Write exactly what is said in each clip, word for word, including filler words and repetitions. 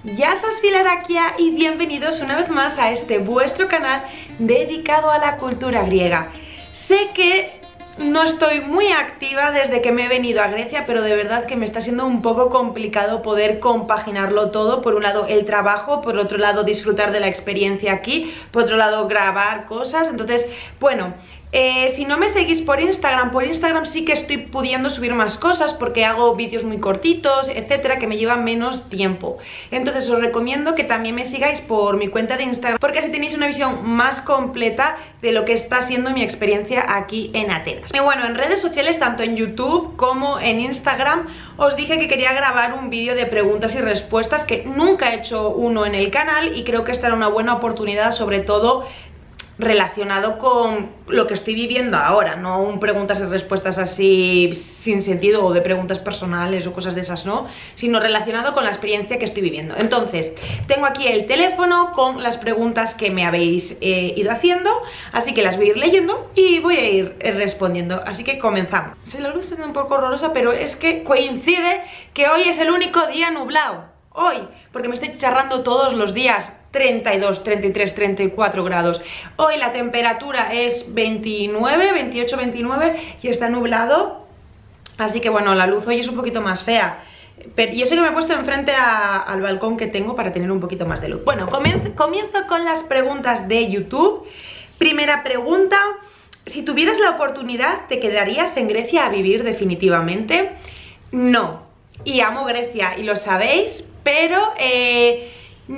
Γεια σας φιλαράκια y bienvenidos una vez más a este vuestro canal dedicado a la cultura griega. Sé que no estoy muy activa desde que me he venido a Grecia, pero de verdad que me está siendo un poco complicado poder compaginarlo todo. Por un lado el trabajo, por otro lado disfrutar de la experiencia aquí, por otro lado grabar cosas. Entonces, bueno, eh, si no me seguís por Instagram, por Instagram sí que estoy pudiendo subir más cosas porque hago vídeos muy cortitos, etcétera, que me llevan menos tiempo. Entonces os recomiendo que también me sigáis por mi cuenta de Instagram, porque así tenéis una visión más completa de lo que está siendo mi experiencia aquí en Atenas. Y bueno, en redes sociales, tanto en YouTube como en Instagram, os dije que quería grabar un vídeo de preguntas y respuestas, que nunca he hecho uno en el canal y creo que esta era una buena oportunidad, sobre todo relacionado con lo que estoy viviendo ahora, no un preguntas y respuestas así sin sentido o de preguntas personales o cosas de esas, no, sino relacionado con la experiencia que estoy viviendo. Entonces, tengo aquí el teléfono con las preguntas que me habéis eh, ido haciendo, así que las voy a ir leyendo y voy a ir eh, respondiendo, así que comenzamos. Se la luz está un poco horrorosa, pero es que coincide que hoy es el único día nublado, hoy, porque me estoy charrando todos los días treinta y dos, treinta y tres, treinta y cuatro grados. Hoy la temperatura es veintinueve, veintiocho, veintinueve y está nublado, así que bueno, la luz hoy es un poquito más fea. Pero, y eso que me he puesto enfrente a, al balcón que tengo para tener un poquito más de luz. Bueno, comienzo, comienzo con las preguntas de YouTube. Primera pregunta: si tuvieras la oportunidad, ¿te quedarías en Grecia a vivir definitivamente? No, y amo Grecia y lo sabéis, pero eh,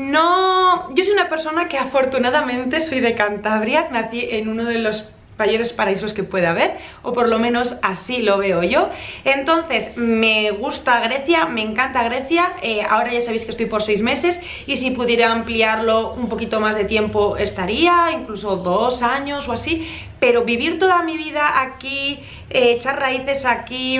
no, yo soy una persona que afortunadamente soy de Cantabria, nací en uno de los mayores paraísos que puede haber, o por lo menos así lo veo yo. Entonces me gusta Grecia, me encanta Grecia, eh, ahora ya sabéis que estoy por seis meses y si pudiera ampliarlo un poquito más de tiempo estaría, incluso dos años o así, pero vivir toda mi vida aquí, eh, echar raíces aquí,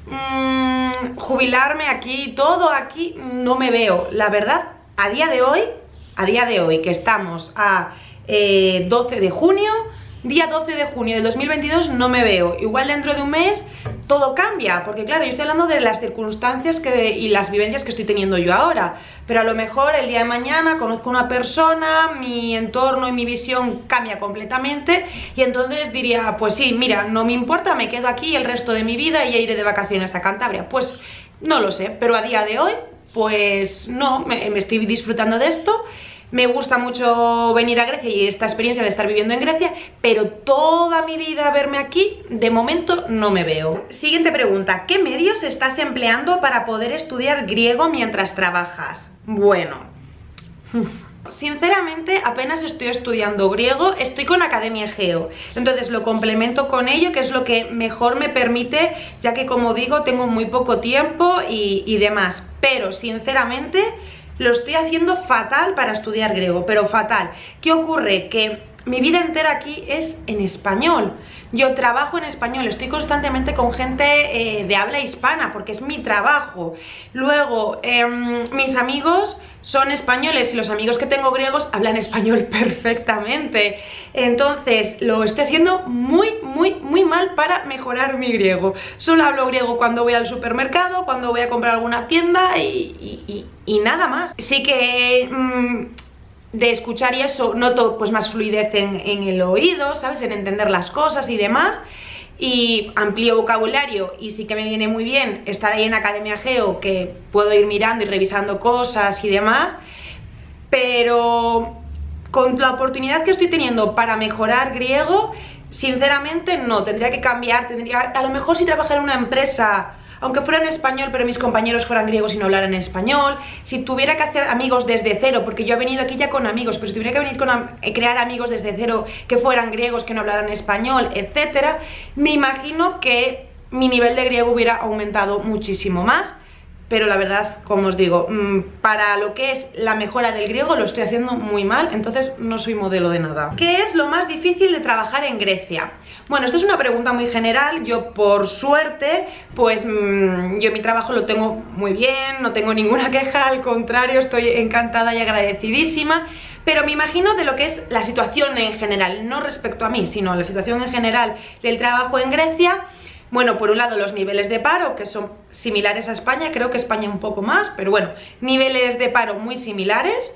mmm, jubilarme aquí, todo aquí, no me veo, la verdad. A día de hoy, a día de hoy que estamos a eh, doce de junio, día doce de junio del dos mil veintidós, no me veo. Igual dentro de un mes todo cambia, porque claro, yo estoy hablando de las circunstancias que, y las vivencias que estoy teniendo yo ahora, pero a lo mejor el día de mañana conozco a una persona, mi entorno y mi visión cambia completamente y entonces diría, pues sí, mira, no me importa, me quedo aquí el resto de mi vida y iré de vacaciones a Cantabria. Pues no lo sé, pero a día de hoy pues no, me, me estoy disfrutando de esto. Me gusta mucho venir a Grecia y esta experiencia de estar viviendo en Grecia, pero toda mi vida verme aquí, de momento no me veo. Siguiente pregunta: ¿qué medios estás empleando para poder estudiar griego mientras trabajas? Bueno, sinceramente apenas estoy estudiando griego, estoy con Academia Egeo, entonces lo complemento con ello, que es lo que mejor me permite, ya que como digo tengo muy poco tiempo y, y demás, pero sinceramente lo estoy haciendo fatal para estudiar griego, pero fatal. ¿Qué ocurre? Que mi vida entera aquí es en español, yo trabajo en español, estoy constantemente con gente eh, de habla hispana porque es mi trabajo. Luego eh, mis amigos son españoles y los amigos que tengo griegos hablan español perfectamente. Entonces lo estoy haciendo muy, muy, muy mal para mejorar mi griego. Solo hablo griego cuando voy al supermercado, cuando voy a comprar alguna tienda y, y, y, y nada más. Sí que mmm, de escuchar y eso noto pues más fluidez en, en el oído, ¿sabes? En entender las cosas y demás. Y amplío vocabulario y sí que me viene muy bien estar ahí en Academia Egeo, que puedo ir mirando y revisando cosas y demás, pero con la oportunidad que estoy teniendo para mejorar griego, sinceramente no, tendría que cambiar, tendría, a lo mejor si trabajara en una empresa, aunque fuera en español, pero mis compañeros fueran griegos y no hablaran español, si tuviera que hacer amigos desde cero, porque yo he venido aquí ya con amigos, pero si tuviera que venir con a, crear amigos desde cero que fueran griegos, que no hablaran español, etcétera, me imagino que mi nivel de griego hubiera aumentado muchísimo más. Pero la verdad, como os digo, para lo que es la mejora del griego lo estoy haciendo muy mal, entonces no soy modelo de nada. ¿Qué es lo más difícil de trabajar en Grecia? Bueno, esto es una pregunta muy general. Yo por suerte, pues yo mi trabajo lo tengo muy bien, no tengo ninguna queja, al contrario, estoy encantada y agradecidísima. Pero me imagino de lo que es la situación en general, no respecto a mí, sino la situación en general del trabajo en Grecia. Bueno, por un lado los niveles de paro, que son similares a España, creo que España un poco más, pero bueno, niveles de paro muy similares.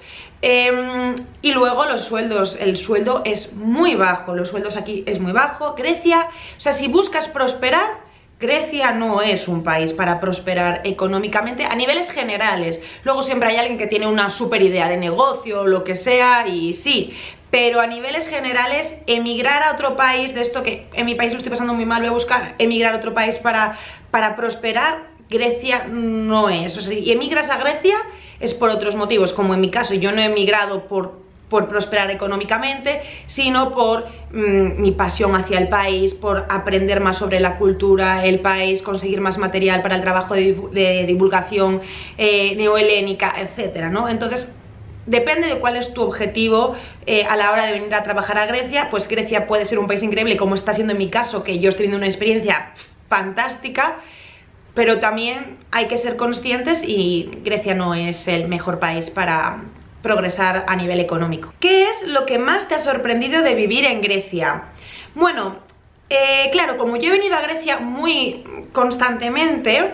Eh, y luego los sueldos, el sueldo es muy bajo, los sueldos aquí es muy bajo. Grecia, o sea, si buscas prosperar, Grecia no es un país para prosperar económicamente a niveles generales. Luego siempre hay alguien que tiene una super idea de negocio o lo que sea y sí, pero a niveles generales emigrar a otro país, de esto que en mi país lo estoy pasando muy mal, voy a buscar emigrar a otro país para, para prosperar, Grecia no es. O sea, si emigras a Grecia es por otros motivos, como en mi caso yo no he emigrado por por prosperar económicamente, sino por mmm, mi pasión hacia el país, por aprender más sobre la cultura, el país, conseguir más material para el trabajo de, de divulgación eh, neohelénica, etcétera, ¿no? Entonces, depende de cuál es tu objetivo eh, a la hora de venir a trabajar a Grecia. Pues Grecia puede ser un país increíble, como está siendo en mi caso, que yo estoy teniendo una experiencia fantástica, pero también hay que ser conscientes y Grecia no es el mejor país para progresar a nivel económico. ¿Qué es lo que más te ha sorprendido de vivir en Grecia? Bueno, eh, claro, como yo he venido a Grecia muy constantemente,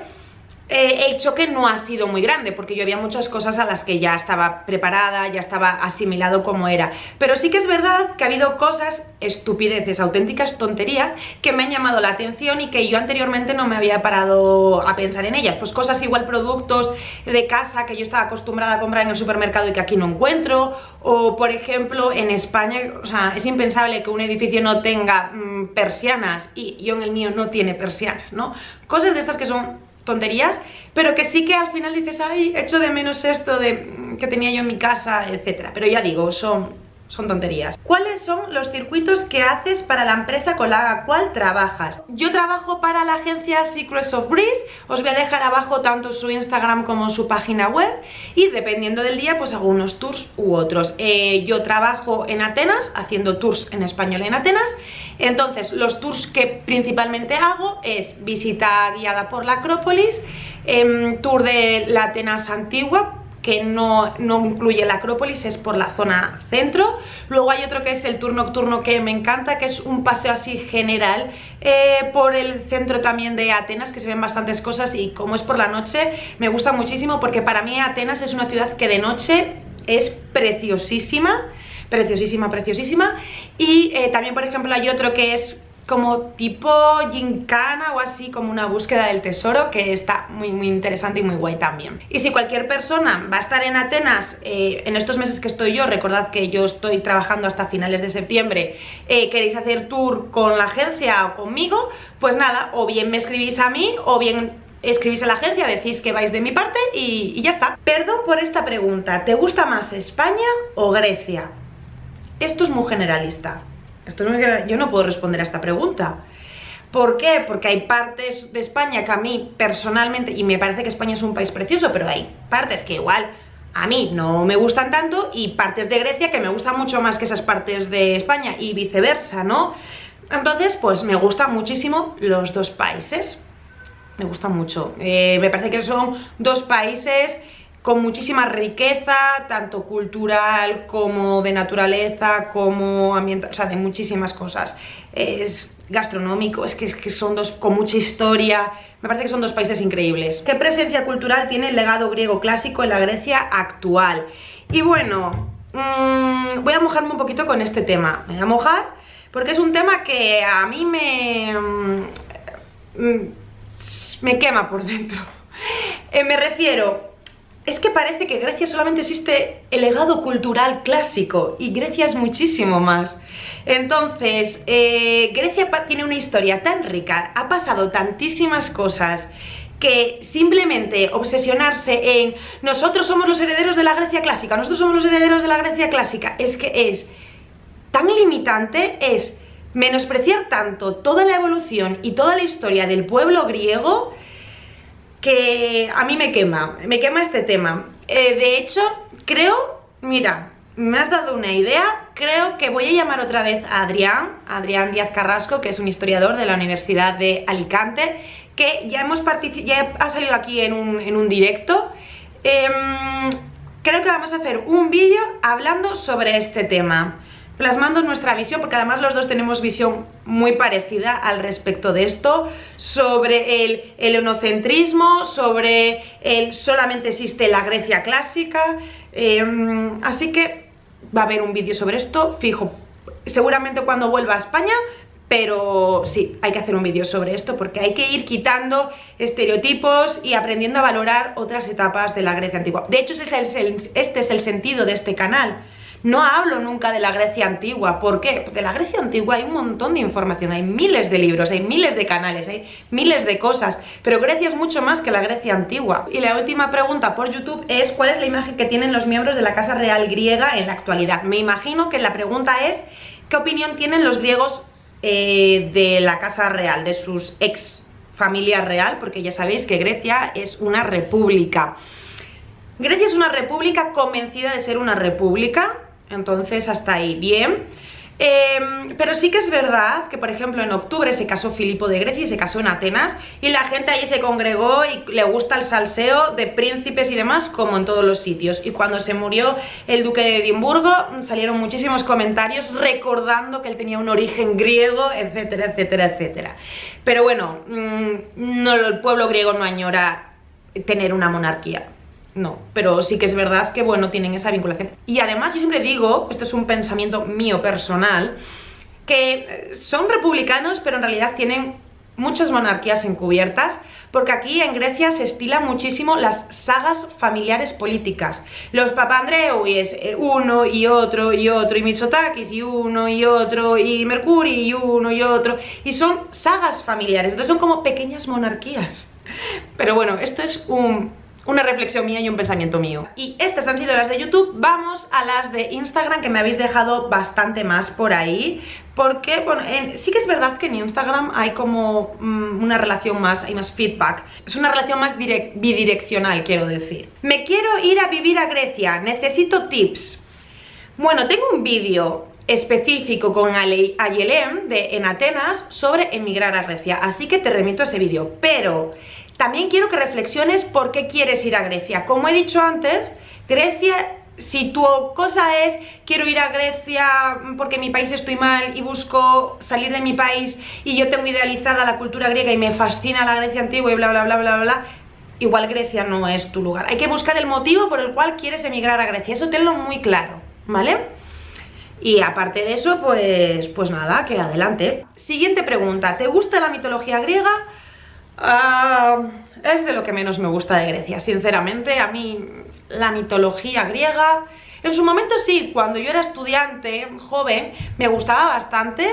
eh, el choque no ha sido muy grande, porque yo había muchas cosas a las que ya estaba preparada, ya estaba asimilado como era. Pero sí que es verdad que ha habido cosas, estupideces, auténticas tonterías, que me han llamado la atención y que yo anteriormente no me había parado a pensar en ellas. Pues cosas igual, productos de casa que yo estaba acostumbrada a comprar en el supermercado y que aquí no encuentro. O por ejemplo, en España, o sea, es impensable que un edificio no tenga mmm, persianas y yo en el mío no tiene persianas, ¿no? Cosas de estas que son tonterías, pero que sí que al final dices, ay, echo de menos esto de que tenía yo en mi casa, etcétera. Pero ya digo, son, son tonterías. ¿Cuáles son los circuitos que haces para la empresa con la cual trabajas? Yo trabajo para la agencia Secrets of Greece. Os voy a dejar abajo tanto su Instagram como su página web, y dependiendo del día pues hago unos tours u otros. Eh, yo trabajo en Atenas haciendo tours en español en Atenas. Entonces los tours que principalmente hago es visita guiada por la Acrópolis, eh, tour de la Atenas antigua, que no, no incluye la Acrópolis, es por la zona centro. Luego hay otro que es el tour nocturno, que me encanta, que es un paseo así general eh, por el centro también de Atenas, que se ven bastantes cosas, y como es por la noche me gusta muchísimo, porque para mí Atenas es una ciudad que de noche es preciosísima, preciosísima, preciosísima. Y eh, también por ejemplo hay otro que es como tipo gincana o así, como una búsqueda del tesoro, que está muy muy interesante y muy guay también. Y si cualquier persona va a estar en Atenas eh, en estos meses que estoy yo, recordad que yo estoy trabajando hasta finales de septiembre, eh, queréis hacer tour con la agencia o conmigo, pues nada, o bien me escribís a mí o bien escribís a la agencia, decís que vais de mi parte y, y ya está. Perdón por esta pregunta, ¿te gusta más España o Grecia? Esto es muy generalista. Esto no, yo no puedo responder a esta pregunta. ¿Por qué? Porque hay partes de España que a mí personalmente, y me parece que España es un país precioso, pero hay partes que igual a mí no me gustan tanto, y partes de Grecia que me gustan mucho más que esas partes de España, y viceversa, ¿no? Entonces, pues me gustan muchísimo los dos países. Me gustan mucho. Eh, me parece que son dos países con muchísima riqueza, tanto cultural como de naturaleza, como ambiental, o sea, de muchísimas cosas. Es gastronómico, es que, es que son dos con mucha historia. Me parece que son dos países increíbles. ¿Qué presencia cultural tiene el legado griego clásico en la Grecia actual? Y bueno, mmm, voy a mojarme un poquito con este tema. Me voy a mojar porque es un tema que a mí me... Mmm, me quema por dentro. Eh, me refiero... Es que parece que Grecia solamente existe el legado cultural clásico, y Grecia es muchísimo más. Entonces, eh, Grecia tiene una historia tan rica, ha pasado tantísimas cosas, que simplemente obsesionarse en nosotros somos los herederos de la Grecia clásica, nosotros somos los herederos de la Grecia clásica, es que es tan limitante, es menospreciar tanto toda la evolución y toda la historia del pueblo griego, que a mí me quema, me quema este tema. Eh, de hecho, creo, mira, me has dado una idea, creo que voy a llamar otra vez a Adrián, Adrián Díaz Carrasco, que es un historiador de la Universidad de Alicante, que ya, hemos ya ha salido aquí en un, en un directo. Eh, creo que vamos a hacer un vídeo hablando sobre este tema. plasmando nuestra visión, porque además los dos tenemos visión muy parecida al respecto de esto, sobre el helenocentrismo, sobre el solamente existe la Grecia clásica, eh, así que va a haber un vídeo sobre esto, fijo, seguramente cuando vuelva a España, pero sí, hay que hacer un vídeo sobre esto porque hay que ir quitando estereotipos y aprendiendo a valorar otras etapas de la Grecia antigua. De hecho, este es el, este es el sentido de este canal. No hablo nunca de la Grecia antigua. ¿Por qué? De la Grecia antigua hay un montón de información, hay miles de libros, hay miles de canales, hay miles de cosas, pero Grecia es mucho más que la Grecia antigua. Y la última pregunta por YouTube es: ¿cuál es la imagen que tienen los miembros de la Casa Real griega en la actualidad? Me imagino que la pregunta es: ¿qué opinión tienen los griegos eh, de la Casa Real, de sus ex familia real? Porque ya sabéis que Grecia es una república. Grecia es una república convencida de ser una república. Entonces hasta ahí bien, eh, pero sí que es verdad que por ejemplo en octubre se casó Filipo de Grecia y se casó en Atenas y la gente allí se congregó y le gusta el salseo de príncipes y demás como en todos los sitios. Y cuando se murió el duque de Edimburgo salieron muchísimos comentarios recordando que él tenía un origen griego, etcétera, etcétera, etcétera. Pero bueno, mmm, no, el pueblo griego no añora tener una monarquía. No, pero sí que es verdad que, bueno, tienen esa vinculación. Y además yo siempre digo, esto es un pensamiento mío personal, que son republicanos, pero en realidad tienen muchas monarquías encubiertas, porque aquí en Grecia se estilan muchísimo las sagas familiares políticas. Los Papandreou y es uno y otro y otro, y Mitsotakis y uno y otro, y Mercury y uno y otro, y son sagas familiares, entonces son como pequeñas monarquías. Pero bueno, esto es un... una reflexión mía y un pensamiento mío. Y estas han sido las de YouTube. Vamos a las de Instagram, que me habéis dejado bastante más por ahí, porque, bueno, en, sí que es verdad que en Instagram hay como mmm, una relación más, hay más feedback. Es una relación más direct, bidireccional, quiero decir. Me quiero ir a vivir a Grecia, necesito tips. Bueno, tengo un vídeo específico con Ayelem de en Atenas sobre emigrar a Grecia, así que te remito a ese vídeo, pero también quiero que reflexiones por qué quieres ir a Grecia. Como he dicho antes, Grecia, si tu cosa es quiero ir a Grecia porque en mi país estoy mal y busco salir de mi país y yo tengo idealizada la cultura griega y me fascina la Grecia antigua y bla bla bla bla bla, igual Grecia no es tu lugar. Hay que buscar el motivo por el cual quieres emigrar a Grecia, eso tenlo muy claro, ¿vale? Y aparte de eso, pues, pues nada, que adelante. Siguiente pregunta, ¿te gusta la mitología griega? Uh, es de lo que menos me gusta de Grecia, sinceramente. A mí la mitología griega, en su momento sí, cuando yo era estudiante, joven, me gustaba bastante,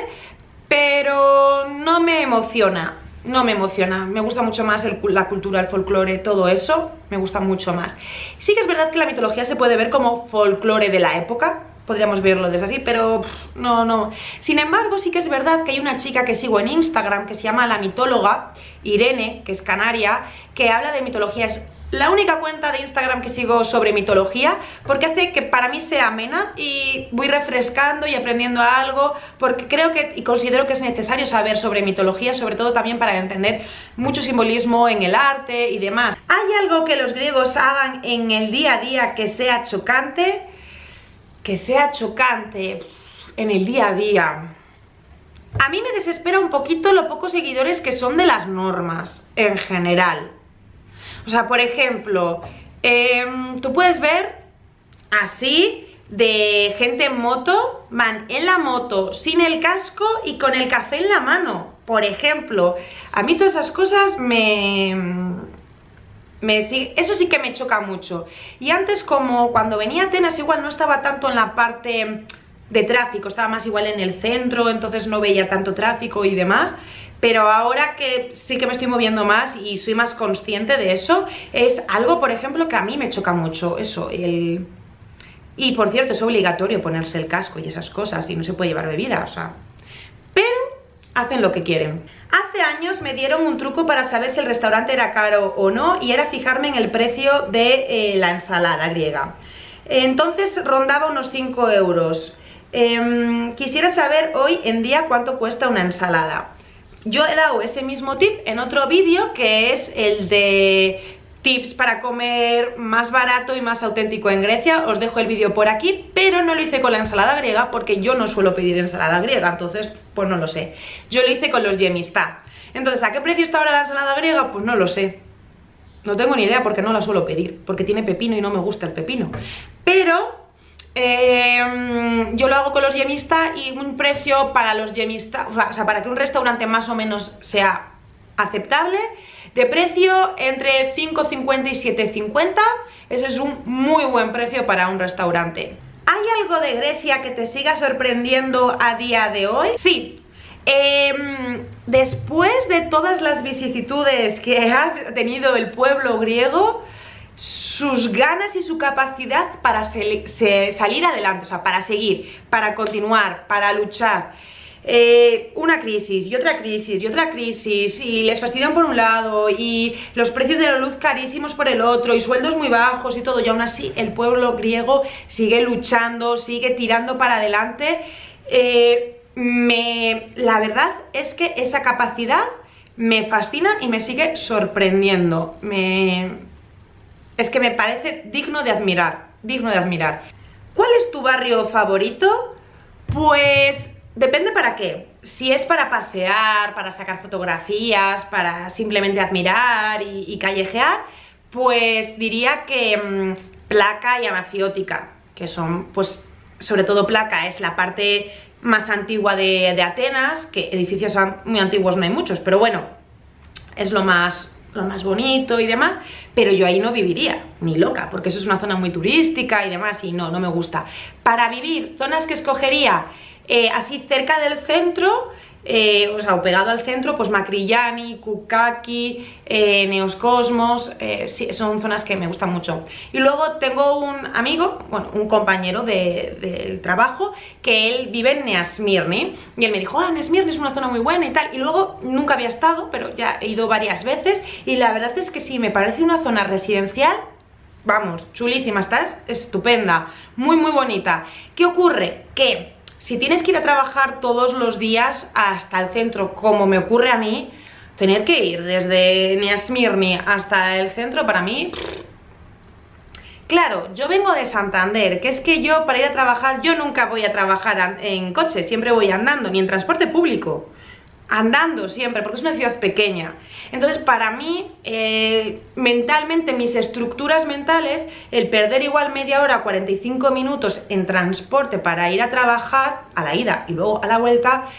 pero no me emociona, no me emociona, me gusta mucho más el, la cultura, el folclore, todo eso, me gusta mucho más. Sí que es verdad que la mitología se puede ver como folclore de la época, podríamos verlo desde así, pero pff, no, no. Sin embargo, sí que es verdad que hay una chica que sigo en Instagram que se llama La Mitóloga, Irene, que es canaria, que habla de mitología. Es la única cuenta de Instagram que sigo sobre mitología, porque hace que para mí sea amena y voy refrescando y aprendiendo algo, porque creo que y considero que es necesario saber sobre mitología, sobre todo también para entender mucho simbolismo en el arte y demás. ¿Hay algo que los griegos hagan en el día a día que sea chocante? Que sea chocante en el día a día. A mí me desespera un poquito lo pocos seguidores que son de las normas en general. O sea, por ejemplo, eh, tú puedes ver así de gente en moto, van en la moto sin el casco y con el café en la mano, por ejemplo. A mí todas esas cosas me... Me, sí, eso sí que me choca mucho. Y antes, como cuando venía a Atenas, igual no estaba tanto en la parte de tráfico, estaba más igual en el centro, entonces no veía tanto tráfico y demás. Pero ahora que sí que me estoy moviendo más y soy más consciente de eso, es algo, por ejemplo, que a mí me choca mucho, eso, el... Y por cierto, es obligatorio ponerse el casco y esas cosas, y no se puede llevar bebida, o sea... Pero hacen lo que quieren. Hace años me dieron un truco para saber si el restaurante era caro o no, y era fijarme en el precio de eh, la ensalada griega. Entonces rondaba unos cinco euros. Eh, quisiera saber hoy en día cuánto cuesta una ensalada. Yo he dado ese mismo tip en otro vídeo, que es el de tips para comer más barato y más auténtico en Grecia. Os dejo el vídeo por aquí, pero no lo hice con la ensalada griega porque yo no suelo pedir ensalada griega, entonces pues no lo sé. Yo lo hice con los yemistá. Entonces, ¿a qué precio está ahora la ensalada griega? Pues no lo sé. No tengo ni idea porque no la suelo pedir, porque tiene pepino y no me gusta el pepino. Pero eh, yo lo hago con los yemistá y un precio para los yemistá, o sea, para que un restaurante más o menos sea aceptable, de precio entre cinco cincuenta y siete cincuenta. Ese es un muy buen precio para un restaurante. ¿Hay algo de Grecia que te siga sorprendiendo a día de hoy? Sí. Eh, después de todas las vicisitudes que ha tenido el pueblo griego, sus ganas y su capacidad para se, se, salir adelante, o sea, para seguir, para continuar, para luchar. Eh, una crisis y otra crisis y otra crisis y les fastidian por un lado y los precios de la luz carísimos por el otro y sueldos muy bajos y todo, y aún así el pueblo griego sigue luchando, sigue tirando para adelante. eh, me, la verdad es que esa capacidad me fascina y me sigue sorprendiendo. me, es que me parece digno de admirar, digno de admirar. ¿Cuál es tu barrio favorito? Pues depende para qué. Si es para pasear, para sacar fotografías, para simplemente admirar y, y callejear, pues diría que mmm, Plaka y Anafiótica, que son, pues, sobre todo Plaka es la parte más antigua de, de Atenas, que edificios muy antiguos no hay muchos, pero bueno, es lo más, lo más bonito y demás, pero yo ahí no viviría, ni loca, porque eso es una zona muy turística y demás, y no, no me gusta. Para vivir, zonas que escogería, Eh, así cerca del centro, eh, o sea, o pegado al centro, pues Makriyani, Kukaki, eh, Neoscosmos, eh, sí, son zonas que me gustan mucho. Y luego tengo un amigo, bueno, un compañero de, del trabajo, que él vive en Neasmirni, y él me dijo, ah, Neasmirni es una zona muy buena y tal, y luego nunca había estado, pero ya he ido varias veces, y la verdad es que sí, me parece una zona residencial, vamos, chulísima, está estupenda, muy muy bonita. ¿Qué ocurre? Que si tienes que ir a trabajar todos los días hasta el centro, como me ocurre a mí, tener que ir desde Neasmirni hasta el centro, para mí... Claro, yo vengo de Santander, que es que yo para ir a trabajar, yo nunca voy a trabajar en coche, siempre voy andando, ni en transporte público. Andando siempre, porque es una ciudad pequeña. Entonces para mí, eh, mentalmente, mis estructuras mentales, el perder igual media hora, cuarenta y cinco minutos en transporte para ir a trabajar, a la ida y luego a la vuelta,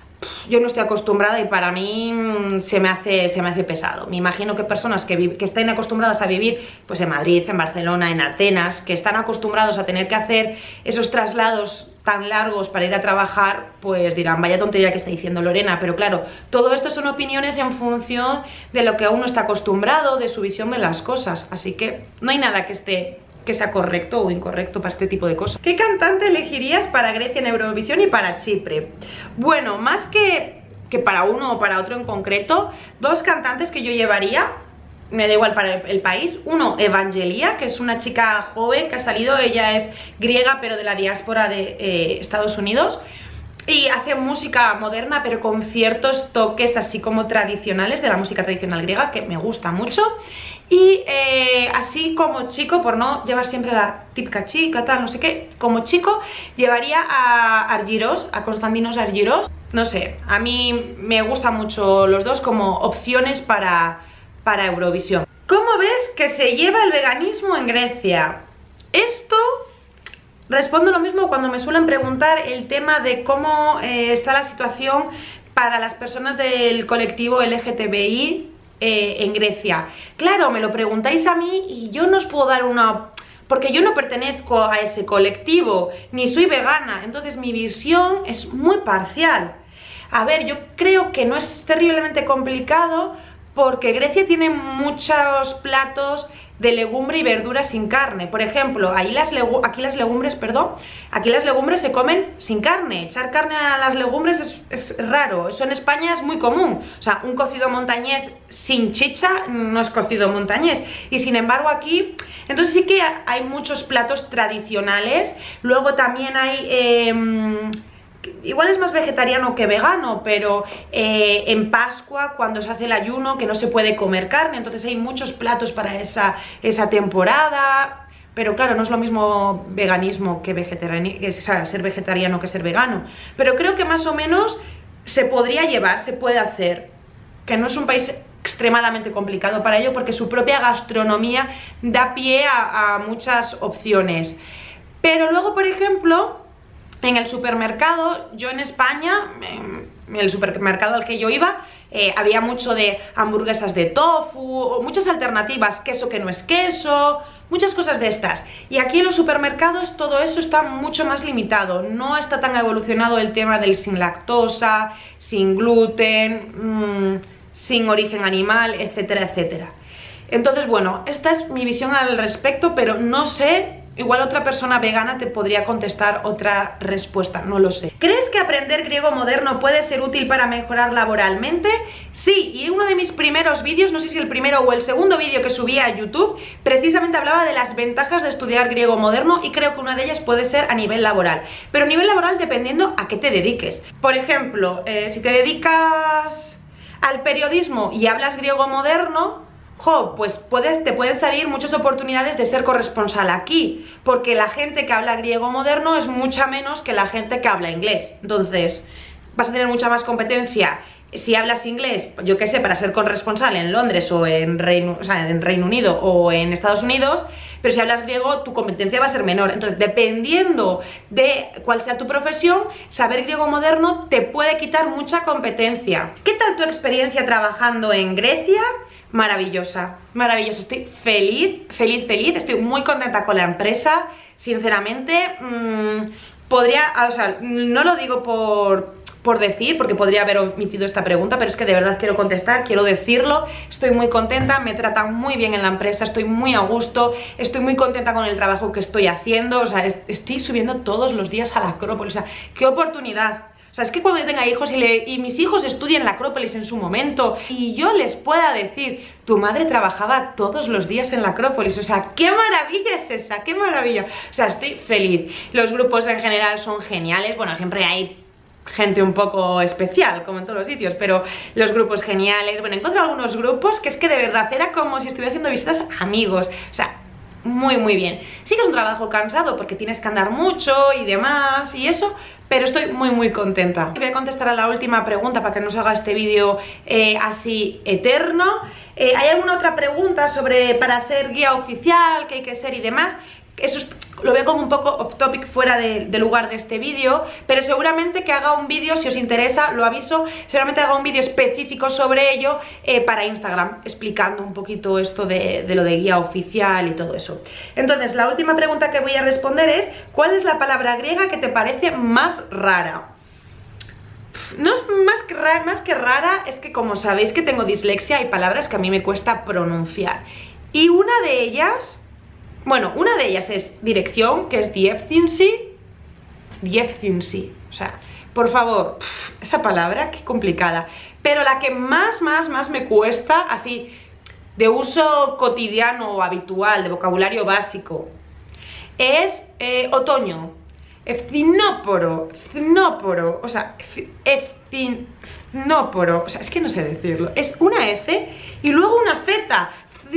yo no estoy acostumbrada y para mí mmm, se, me hace, se me hace pesado. Me imagino que personas que, que estén acostumbradas a vivir pues en Madrid, en Barcelona, en Atenas, que están acostumbrados a tener que hacer esos traslados tan largos para ir a trabajar, pues dirán, vaya tontería que está diciendo Lorena, pero claro, todo esto son opiniones en función de lo que uno está acostumbrado, de su visión de las cosas, así que no hay nada que esté que sea correcto o incorrecto para este tipo de cosas. ¿Qué cantante elegirías para Grecia en Eurovisión y para Chipre? Bueno, más que, que para uno o para otro en concreto, dos cantantes que yo llevaría, me da igual para el, el país. Uno, Evangelia, que es una chica joven que ha salido, ella es griega pero de la diáspora de eh, Estados Unidos, y hace música moderna pero con ciertos toques así como tradicionales de la música tradicional griega, que me gusta mucho. Y eh, así como chico, por no llevar siempre la típica chica, tal, no sé qué, como chico llevaría a Argyros, a Konstantinos Argyros. No sé, a mí me gustan mucho los dos como opciones para, para Eurovisión. ¿Cómo ves que se lleva el veganismo en Grecia? Esto... Respondo lo mismo cuando me suelen preguntar el tema de cómo eh, está la situación para las personas del colectivo L G T B I eh, en Grecia. Claro, me lo preguntáis a mí y yo no os puedo dar una... porque yo no pertenezco a ese colectivo, ni soy vegana, entonces mi visión es muy parcial. A ver, yo creo que no es terriblemente complicado porque Grecia tiene muchos platos de legumbre y verdura sin carne. Por ejemplo, ahí las aquí las legumbres, perdón, aquí las legumbres se comen sin carne. Echar carne a las legumbres es, es raro. Eso en España es muy común. O sea, un cocido montañés sin chicha no es cocido montañés. Y sin embargo aquí, entonces sí que hay muchos platos tradicionales. Luego también hay... Eh, igual es más vegetariano que vegano, pero eh, en Pascua, cuando se hace el ayuno, que no se puede comer carne, entonces hay muchos platos para esa, esa temporada. Pero claro, no es lo mismo veganismo que vegetariano, o sea, ser vegetariano que ser vegano. Pero creo que más o menos se podría llevar, se puede hacer. Que no es un país extremadamente complicado para ello, porque su propia gastronomía da pie a, a muchas opciones. Pero luego, por ejemplo, en el supermercado, yo en España, en el supermercado al que yo iba, eh, había mucho de hamburguesas de tofu, muchas alternativas, queso que no es queso, muchas cosas de estas. Y aquí en los supermercados todo eso está mucho más limitado, no está tan evolucionado el tema del sin lactosa, sin gluten, mmm, sin origen animal, etcétera, etcétera. Entonces, bueno, esta es mi visión al respecto, pero no sé... Igual otra persona vegana te podría contestar otra respuesta, no lo sé. ¿Crees que aprender griego moderno puede ser útil para mejorar laboralmente? Sí, y uno de mis primeros vídeos, no sé si el primero o el segundo vídeo que subí a YouTube, precisamente hablaba de las ventajas de estudiar griego moderno y creo que una de ellas puede ser a nivel laboral. Pero a nivel laboral dependiendo a qué te dediques. Por ejemplo, eh, si te dedicas al periodismo y hablas griego moderno... Jo, pues puedes, te pueden salir muchas oportunidades de ser corresponsal aquí, porque la gente que habla griego moderno es mucha menos que la gente que habla inglés. Entonces, vas a tener mucha más competencia si hablas inglés, yo qué sé, para ser corresponsal en Londres o en Reino, o sea, en Reino Unido o en Estados Unidos, pero si hablas griego tu competencia va a ser menor. Entonces, dependiendo de cuál sea tu profesión, saber griego moderno te puede quitar mucha competencia. ¿Qué tal tu experiencia trabajando en Grecia? Maravillosa, maravillosa, estoy feliz, feliz, feliz, estoy muy contenta con la empresa, sinceramente, mmm, podría, o sea, no lo digo por, por decir, porque podría haber omitido esta pregunta, pero es que de verdad quiero contestar, quiero decirlo, estoy muy contenta, me tratan muy bien en la empresa, estoy muy a gusto, estoy muy contenta con el trabajo que estoy haciendo, o sea, es, estoy subiendo todos los días a la Acrópolis, o sea, qué oportunidad. O sea, es que cuando yo tenga hijos y, le, y mis hijos estudien la Acrópolis en su momento y yo les pueda decir, tu madre trabajaba todos los días en la Acrópolis, o sea, qué maravilla es esa, qué maravilla. O sea, estoy feliz. Los grupos en general son geniales, bueno, siempre hay gente un poco especial, como en todos los sitios, pero los grupos geniales. Bueno, encuentro algunos grupos que es que de verdad era como si estuviera haciendo visitas a amigos, o sea, muy muy bien. Sí que es un trabajo cansado porque tienes que andar mucho y demás y eso, pero estoy muy muy contenta. Voy a contestar a la última pregunta para que no se haga este vídeo eh, así eterno. Eh, ¿Hay alguna otra pregunta sobre para ser guía oficial, qué hay que ser y demás? Eso es, lo veo como un poco off topic, fuera de, de lugar de este vídeo, pero seguramente que haga un vídeo, si os interesa, lo aviso, seguramente haga un vídeo específico sobre ello eh, para Instagram, explicando un poquito esto de, de lo de guía oficial y todo eso. Entonces, la última pregunta que voy a responder es, ¿cuál es la palabra griega que te parece más rara? No es más que, rara, más que rara, es que como sabéis que tengo dislexia, hay palabras que a mí me cuesta pronunciar. Y una de ellas... Bueno, una de ellas es dirección, que es diεύθυνση, diεύθυνση, o sea, por favor, pff, esa palabra, qué complicada. Pero la que más, más, más me cuesta, así, de uso cotidiano o habitual, de vocabulario básico, es eh, otoño, ευθυνόπωρο, ευθυνόπωρο, o sea, ευθυνόπωρο, o sea, es que no sé decirlo, es una F y luego una Z,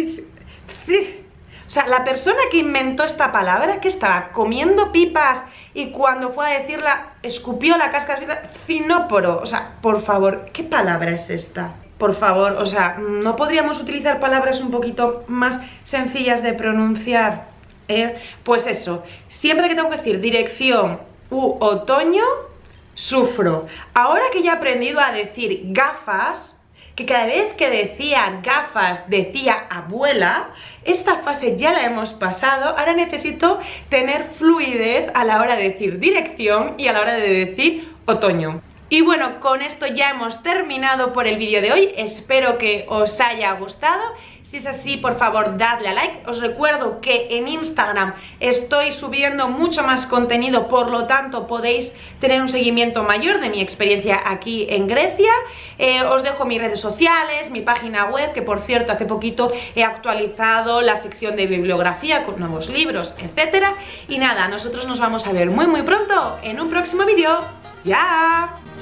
o sea, la persona que inventó esta palabra, que estaba comiendo pipas y cuando fue a decirla, escupió la cáscara, ευθυνόπωρο, o sea, por favor, ¿qué palabra es esta? Por favor, o sea, ¿no podríamos utilizar palabras un poquito más sencillas de pronunciar? ¿Eh? Pues eso, siempre que tengo que decir dirección u otoño, sufro. Ahora que ya he aprendido a decir gafas, que cada vez que decía gafas decía abuela, esta fase ya la hemos pasado, ahora necesito tener fluidez a la hora de decir dirección y a la hora de decir otoño. Y bueno, con esto ya hemos terminado por el vídeo de hoy, espero que os haya gustado. Si es así, por favor, dadle a like. Os recuerdo que en Instagram estoy subiendo mucho más contenido, por lo tanto podéis tener un seguimiento mayor de mi experiencia aquí en Grecia. Eh, os dejo mis redes sociales, mi página web, que por cierto hace poquito he actualizado la sección de bibliografía con nuevos libros, etcétera. Y nada, nosotros nos vamos a ver muy muy pronto en un próximo vídeo. ¡Ya!